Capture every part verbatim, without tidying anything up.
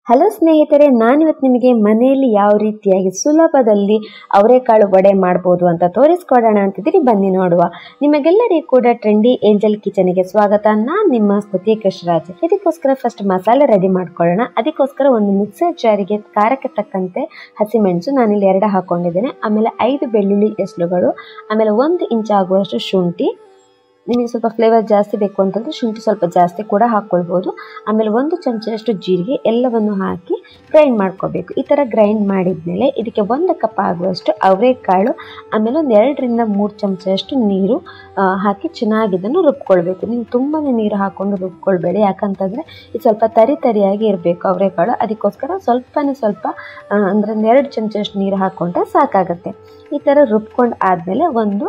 Hello ಸ್ನೇಹಿತರೆ, ನಾನಿವತ್ತು ನಿಮಗೆ ಮನೆಯಲ್ಲಿ ಯಾವ ರೀತಿಯಾಗಿ ಸುಲಭದಲ್ಲಿ ಅವರೆಕಾಳು ವಡೆ ಮಾಡ್ಬೋದು ಅಂತ ತೋರಿಸ್ಕೊಡೋಣ ಅಂತಿದ್ದೀರಿ. ಬನ್ನಿ ನೋಡುವ. ನಿಮಗೆಲ್ಲರಿಗೂ ಕೂಡ ಟ್ರೆಂಡಿ ಏಂಜಲ್ ಕಿಚನ್ಗೆ ಸ್ವಾಗತ. ನಾನು ನಿಮ್ಮ ಸ್ತುತಿ ಕೃಷ್ಣರಾಜ್. ಇದಕ್ಕೋಸ್ಕರ ಫಸ್ಟ್ ಮಸಾಲೆ ರೆಡಿ ಮಾಡ್ಕೊಳ್ಳೋಣ. ಅದಕ್ಕೋಸ್ಕರ ಒಂದು ಮಿಕ್ಸರ್ ಜಾರಿಗೆ ಖಾರಕ್ಕೆ ತಕ್ಕಂತೆ ಹಸಿಮೆಣಸು ನಾನಿಲ್ಲಿ ಎರಡು ಹಾಕೊಂಡಿದ್ದೇನೆ. ಆಮೇಲೆ ಐದು ಬೆಳ್ಳುಳ್ಳಿ ಎಸಳುಗಳು, ಆಮೇಲೆ ಒಂದು ಇಂಚ್ ಆಗುವಷ್ಟು ಶುಂಠಿ. ನಿಮಗೆ ಸ್ವಲ್ಪ ಫ್ಲೇವರ್ ಜಾಸ್ತಿ ಬೇಕು ಅಂತಂದರೆ ಶುಂಠಿ ಸ್ವಲ್ಪ ಜಾಸ್ತಿ ಕೂಡ ಹಾಕ್ಕೊಳ್ಬೋದು. ಆಮೇಲೆ ಒಂದು ಚಮಚದಷ್ಟು ಜೀರಿಗೆ ಎಲ್ಲವನ್ನು ಹಾಕಿ ಗ್ರೈಂಡ್ ಮಾಡ್ಕೋಬೇಕು. ಈ ಥರ ಗ್ರೈಂಡ್ ಮಾಡಿದ್ಮೇಲೆ ಇದಕ್ಕೆ ಒಂದು ಕಪ್ ಆಗುವಷ್ಟು ಅವರೆಕಾಳು, ಆಮೇಲೆ ಒಂದು ಎರಡರಿಂದ ಮೂರು ಚಮಚದಷ್ಟು ನೀರು ಹಾಕಿ ಚೆನ್ನಾಗಿ ಇದನ್ನು ರುಬ್ಕೊಳ್ಬೇಕು. ನೀವು ತುಂಬಾ ನೀರು ಹಾಕ್ಕೊಂಡು ರುಬ್ಕೊಳ್ಬೇಡಿ, ಯಾಕಂತಂದರೆ ಇದು ಸ್ವಲ್ಪ ತರಿ ತರಿಯಾಗಿ ಇರಬೇಕು ಅವರೆಕಾಳು. ಅದಕ್ಕೋಸ್ಕರ ಸ್ವಲ್ಪನೇ ಸ್ವಲ್ಪ ಅಂದರೆ ಒಂದು ಎರಡು ಚಮಚದಷ್ಟು ನೀರು ಹಾಕ್ಕೊಂಡ್ರೆ ಸಾಕಾಗುತ್ತೆ. ಈ ಥರ ರುಬ್ಕೊಂಡು ಆದಮೇಲೆ ಒಂದು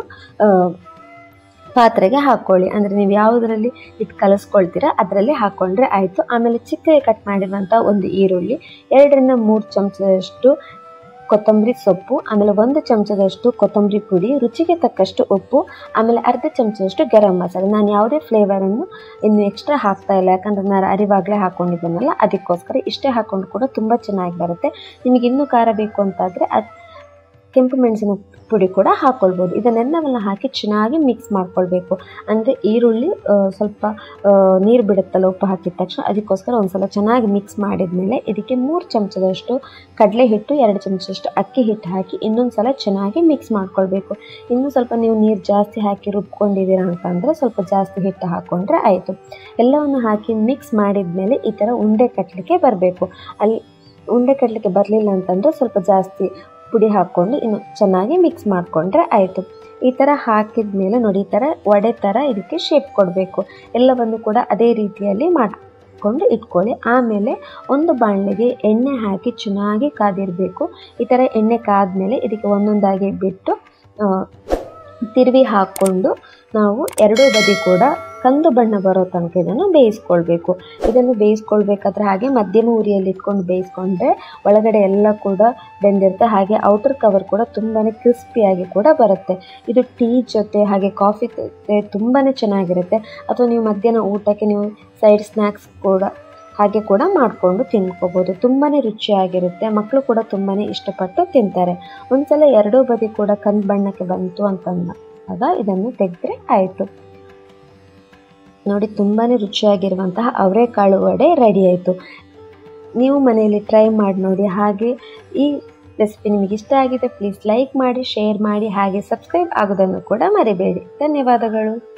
ಪಾತ್ರೆಗೆ ಹಾಕ್ಕೊಳ್ಳಿ. ಅಂದರೆ ನೀವು ಯಾವುದರಲ್ಲಿ ಇಟ್ಟು ಕಲಿಸ್ಕೊಳ್ತೀರಾ ಅದರಲ್ಲಿ ಹಾಕ್ಕೊಂಡ್ರೆ ಆಯಿತು. ಆಮೇಲೆ ಚಿಕ್ಕಗೆ ಕಟ್ ಮಾಡಿರುವಂಥ ಒಂದು ಈರುಳ್ಳಿ, ಎರಡರಿಂದ ಮೂರು ಚಮಚದಷ್ಟು ಕೊತ್ತಂಬರಿ ಸೊಪ್ಪು, ಆಮೇಲೆ ಒಂದು ಚಮಚದಷ್ಟು ಕೊತ್ತಂಬರಿ ಪುಡಿ, ರುಚಿಗೆ ತಕ್ಕಷ್ಟು ಉಪ್ಪು, ಆಮೇಲೆ ಅರ್ಧ ಚಮಚದಷ್ಟು ಗರಂ ಮಸಾಲೆ. ನಾನು ಯಾವುದೇ ಫ್ಲೇವರನ್ನು ಇನ್ನು ಎಕ್ಸ್ಟ್ರಾ ಹಾಕ್ತಾ ಇಲ್ಲ, ಯಾಕಂದರೆ ನಾನು ಅರಿವಾಗಲೇ ಹಾಕ್ಕೊಂಡಿದ್ದೇನಲ್ಲ, ಅದಕ್ಕೋಸ್ಕರ ಇಷ್ಟೇ ಹಾಕ್ಕೊಂಡು ಕೂಡ ತುಂಬ ಚೆನ್ನಾಗಿ ಬರುತ್ತೆ. ನಿಮಗೆ ಇನ್ನೂ ಖಾರ ಬೇಕು ಅಂತಾದರೆ ಅದು ಕೆಂಪು ಮೆಣಸಿನ ಪುಡಿ ಕೂಡ ಹಾಕ್ಕೊಳ್ಬೋದು. ಇದನ್ನೆಲ್ಲವನ್ನು ಹಾಕಿ ಚೆನ್ನಾಗಿ ಮಿಕ್ಸ್ ಮಾಡ್ಕೊಳ್ಬೇಕು. ಅಂದರೆ ಈರುಳ್ಳಿ ಸ್ವಲ್ಪ ನೀರು ಬಿಡುತ್ತಲ್ಲ ಉಪ್ಪು ಹಾಕಿದ ತಕ್ಷಣ, ಅದಕ್ಕೋಸ್ಕರ ಒಂದು ಸಲ ಚೆನ್ನಾಗಿ ಮಿಕ್ಸ್ ಮಾಡಿದ ಮೇಲೆ ಇದಕ್ಕೆ ಮೂರು ಚಮಚದಷ್ಟು ಕಡಲೆ ಹಿಟ್ಟು, ಎರಡು ಚಮಚದಷ್ಟು ಅಕ್ಕಿ ಹಿಟ್ಟು ಹಾಕಿ ಇನ್ನೊಂದು ಸಲ ಚೆನ್ನಾಗಿ ಮಿಕ್ಸ್ ಮಾಡ್ಕೊಳ್ಬೇಕು. ಇನ್ನೂ ಸ್ವಲ್ಪ ನೀವು ನೀರು ಜಾಸ್ತಿ ಹಾಕಿ ರುಬ್ಕೊಂಡಿದ್ದೀರಾ ಅಂತಂದರೆ ಸ್ವಲ್ಪ ಜಾಸ್ತಿ ಹಿಟ್ಟು ಹಾಕ್ಕೊಂಡ್ರೆ ಆಯಿತು. ಎಲ್ಲವನ್ನು ಹಾಕಿ ಮಿಕ್ಸ್ ಮಾಡಿದ ಮೇಲೆ ಈ ಥರ ಉಂಡೆ ಕಟ್ಟಲಿಕ್ಕೆ ಬರಬೇಕು. ಅಲ್ಲಿ ಉಂಡೆ ಕಟ್ಟಲಿಕ್ಕೆ ಬರಲಿಲ್ಲ ಅಂತಂದರೆ ಸ್ವಲ್ಪ ಜಾಸ್ತಿ ಪುಡಿ ಹಾಕ್ಕೊಂಡು ಇನ್ನು ಚೆನ್ನಾಗಿ ಮಿಕ್ಸ್ ಮಾಡಿಕೊಂಡ್ರೆ ಆಯಿತು. ಈ ಥರ ಹಾಕಿದ ಮೇಲೆ ನೋಡಿ, ಈ ಥರ ವಡೆ ಥರ ಇದಕ್ಕೆ ಶೇಪ್ ಕೊಡಬೇಕು. ಎಲ್ಲವನ್ನು ಕೂಡ ಅದೇ ರೀತಿಯಲ್ಲಿ ಮಾಡಿಕೊಂಡು ಇಟ್ಕೊಳ್ಳಿ. ಆಮೇಲೆ ಒಂದು ಬಾಣಲೆಗೆ ಎಣ್ಣೆ ಹಾಕಿ ಚೆನ್ನಾಗಿ ಕಾದಿರಬೇಕು. ಈ ಥರ ಎಣ್ಣೆ ಕಾದ್ಮೇಲೆ ಇದಕ್ಕೆ ಒಂದೊಂದಾಗಿ ಬಿಟ್ಟು ತಿರುವಿ ಹಾಕ್ಕೊಂಡು ನಾವು ಎರಡೂ ಬದಿ ಕೂಡ ಕಂದು ಬಣ್ಣ ಬರೋ ತನಕ ಇದನ್ನು ಬೇಯಿಸ್ಕೊಳ್ಬೇಕು. ಇದನ್ನು ಬೇಯಿಸ್ಕೊಳ್ಬೇಕಾದ್ರೆ ಹಾಗೆ ಮಧ್ಯಮ ಉರಿಯಲ್ಲಿ ಇಟ್ಕೊಂಡು ಬೇಯಿಸ್ಕೊಂಡ್ರೆ ಒಳಗಡೆ ಎಲ್ಲ ಕೂಡ ಬೆಂದಿರುತ್ತೆ. ಹಾಗೆ ಔಟರ್ ಕವರ್ ಕೂಡ ತುಂಬಾ ಕ್ರಿಸ್ಪಿಯಾಗಿ ಕೂಡ ಬರುತ್ತೆ. ಇದು ಟೀ ಜೊತೆ ಹಾಗೆ ಕಾಫಿ ಜೊತೆ ತುಂಬಾ ಚೆನ್ನಾಗಿರುತ್ತೆ. ಅಥವಾ ನೀವು ಮಧ್ಯಾಹ್ನ ಊಟಕ್ಕೆ ನೀವು ಸೈಡ್ ಸ್ನ್ಯಾಕ್ಸ್ ಕೂಡ ಹಾಗೆ ಕೂಡ ಮಾಡಿಕೊಂಡು ತಿನ್ಕೋಬೋದು. ತುಂಬಾ ರುಚಿಯಾಗಿರುತ್ತೆ. ಮಕ್ಕಳು ಕೂಡ ತುಂಬಾ ಇಷ್ಟಪಟ್ಟು ತಿಂತಾರೆ. ಒಂದ್ಸಲ ಎರಡೂ ಬದಿ ಕೂಡ ಕಂದು ಬಣ್ಣಕ್ಕೆ ಬಂತು ಅಂತಂದಾಗ ಇದನ್ನು ತೆಗೆದ್ರೆ ಆಯಿತು. ನೋಡಿ, ತುಂಬಾ ರುಚಿಯಾಗಿರುವಂತಹ ಅವರೆಕಾಳು ವಡೆ ರೆಡಿ ಆಯಿತು. ನೀವು ಮನೆಯಲ್ಲಿ ಟ್ರೈ ಮಾಡಿ ನೋಡಿ. ಹಾಗೆ ಈ ರೆಸಿಪಿ ನಿಮಗೆ ಇಷ್ಟ ಆಗಿದೆ ಪ್ಲೀಸ್ ಲೈಕ್ ಮಾಡಿ, ಶೇರ್ ಮಾಡಿ, ಹಾಗೆ ಸಬ್ಸ್ಕ್ರೈಬ್ ಆಗೋದನ್ನು ಕೂಡ ಮರಿಬೇಡಿ. ಧನ್ಯವಾದಗಳು.